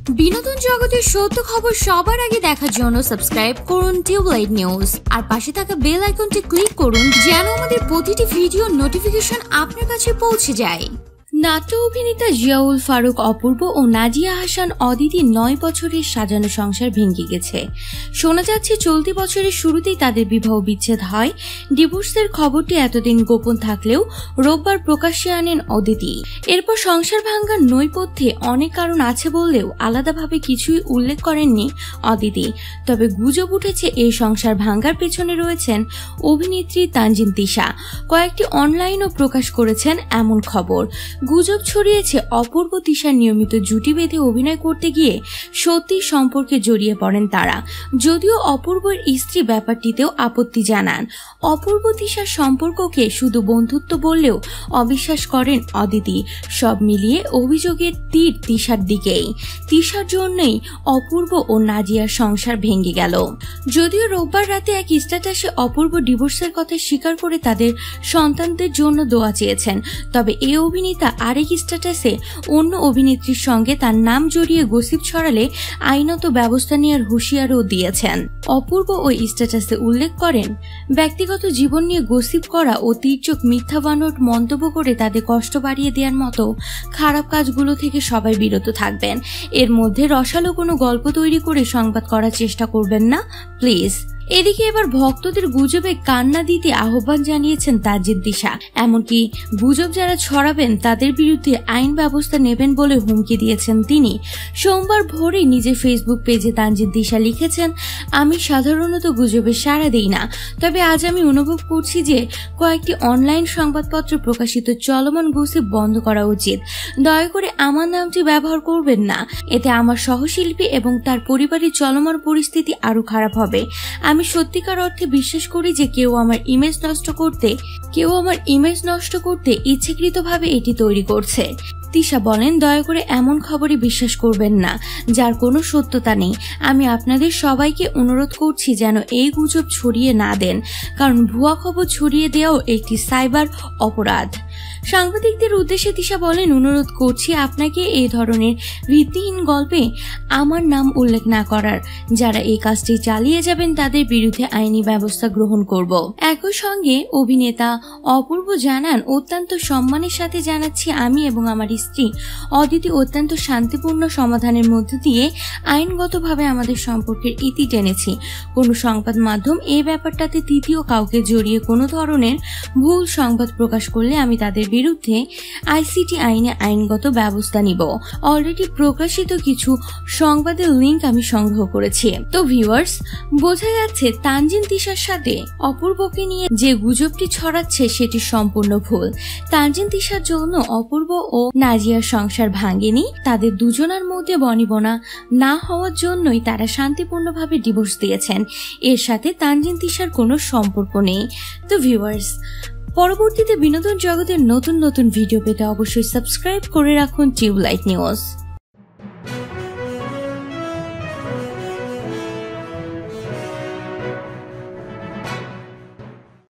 বিনোদন জগতের সত্য খবর সবার আগে দেখার জন্য সাবস্ক্রাইব করুন টিউবলাইট নিউজ আর পাশে থাকা বেল আইকনটি ক্লিক করুন যেন আমাদের প্রতিটি ভিডিও নোটিফিকেশন আপনার কাছে পৌঁছে যায়। নাট্য অভিনেতা জিয়াউল ফারুক অপূর্ব ও নাজিয়া হাসান অদিতি 9 বছরের সাজানো সংসার ভেঙে গেছে। শোনা যাচ্ছে চলতি বছরের শুরুতেই তাদের বিবাহ বিচ্ছেদ হয়। ডিভোর্সের খবরটি এতদিন গোপন থাকলেও রোববার প্রকাশ্যে আনেন অদিতি। এরপর সংসার ভাঙার নৈপথ্যে অনেক কারণ আছে বললেও আলাদাভাবে কিছুই উল্লেখ করেননি অদিতি। তবে গুজব উঠেছে এই সংসার ভাঙার পেছনে রয়েছেন অভিনেত্রী তানজিন তিশা। কয়েকটি অনলাইনও প্রকাশ করেছেন এমন খবর। গুজব ছড়িয়েছে অপূর্ব তিশার নিয়মিত জুটি বেঁধে অভিনয় করতে গিয়ে সত্যি সম্পর্কে জড়িয়ে পড়েন তারা। যদিও অপূর্বর স্ত্রী ব্যাপারটিতেও আপত্তি জানান। অপূর্ব তিশার সম্পর্ককে শুধু বন্ধুত্ব বললেও অবিশ্বাস করেন অদিতি। সব মিলিয়ে অভিযোগের তীর তিশার দিকেই। তিশার জন্যই অপূর্ব ও নাজিয়ার সংসার ভেঙে গেল। যদিও রোববার রাতে এক স্ট্যাটাসে অপূর্ব ডিভোর্সের কথা স্বীকার করে তাদের সন্তানদের জন্য দোয়া চেয়েছেন। তবে এই অভিনেতা আরেক স্ট্যাটাসে অন্য অভিনেত্রীর সঙ্গে তার নাম জড়িয়ে গসিপ ছড়ালে আইনত ব্যবস্থা নেওয়ার হুঁশিয়ারও দিয়েছেন। অপূর্ব ওই স্ট্যাটাসে উল্লেখ করেন, ব্যক্তিগত জীবন নিয়ে গসিপ করা ও তির্যক মিথ্যা বানোয়াট মন্তব্য করে তাদের কষ্ট বাড়িয়ে দেওয়ার মতো খারাপ কাজগুলো থেকে সবাই বিরত থাকবেন। এর মধ্যে রসালো কোনো গল্প তৈরি করে সংবাদ করার চেষ্টা করবেন না প্লিজ। এদিকে এবার ভক্তদের গুজবে কান্না দিতে আহ্বান জানিয়েছেন তানজিন তিশা। এমনকি গুজব যারা ছড়াবেন তাদের বিরুদ্ধে আইন ব্যবস্থা নেবেন বলে হুমকি দিয়েছেন তিনি। সোমবার ভোরে নিজের ফেসবুক পেজে তানজিন তিশা লিখেছেন, আমি সাধারণত গুজবে সাড়া দেই না, তবে আজ আমি অনুভব করছি যে কয়েকটি অনলাইন সংবাদপত্র প্রকাশিত চলমান গসিপ বন্ধ করা উচিত। দয়া করে আমার নামটি ব্যবহার করবেন না, এতে আমার সহশিল্পী এবং তার পরিবারের চলমান পরিস্থিতি আরো খারাপ হবে। আমি সত্যিকার অর্থে বিশ্বাস করি যে কেউ আমার ইমেজ নষ্ট করতে ইচ্ছাকৃতভাবে এটি তৈরি করছে। তিশা বলেন, দয়া করে এমন খবরে বিশ্বাস করবেন না যার কোনো সত্যতা নেই। আমি আপনাদের সবাইকে অনুরোধ করছি যেন এই গুজব ছড়িয়ে না দেন, কারণ ভুয়া খবর ছড়িয়ে দেওয়াও একটি সাইবার অপরাধ। সাংবাদিকদের উদ্দেশ্যে তিশা বলেন, অনুরোধ করছি আপনাকে এই ধরনের ভিত্তিহীন গল্পে আমার নাম উল্লেখ না করার। যারা এই কাজটি চালিয়ে যাবেন তাদের বিরুদ্ধে আইনি ব্যবস্থা গ্রহণ করব। একই সঙ্গে অভিনেতা অপূর্ব জানান, অত্যন্ত সম্মানের সাথে জানাচ্ছি আমি এবং আমার স্ত্রী অদিতি অত্যন্ত শান্তিপূর্ণ সমাধানের মধ্য দিয়ে আইনগতভাবে আমাদের সম্পর্কের ইতি টেনেছি। কোনো সংবাদ মাধ্যম এই ব্যাপারটাতে তৃতীয় কাউকে জড়িয়ে কোনো ধরনের ভুল সংবাদ প্রকাশ করলে আমি তাদের বিরুদ্ধে আইসিটি আইনে আইনগত ব্যবস্থা নিব। অলরেডি প্রকাশিত কিছু সংবাদের লিংক আমি সংগ্রহ করেছি। তো ভিউয়ার্স, বোঝা যাচ্ছে তানজিন তিশার সাথে অপূর্বকে নিয়ে যে গুজবটি ছড়াচ্ছে সেটি সম্পূর্ণ ভুল। তানজিন তিশার জন্য অপূর্ব ও নাজিয়ার সংসার ভাঙেনি। তাদের দুজনের মধ্যে বনিবনা না হওয়ার জন্যই তারা শান্তিপূর্ণভাবে ডিভোর্স দিয়েছেন। এর সাথে তানজিন তিশার কোনো সম্পর্ক নেই। তো ভিউয়ার্স, পরবর্তীতে বিনোদন জগতের নতুন নতুন ভিডিও পেতে অবশ্যই সাবস্ক্রাইব করে রাখুন টিউবলাইট নিউজ।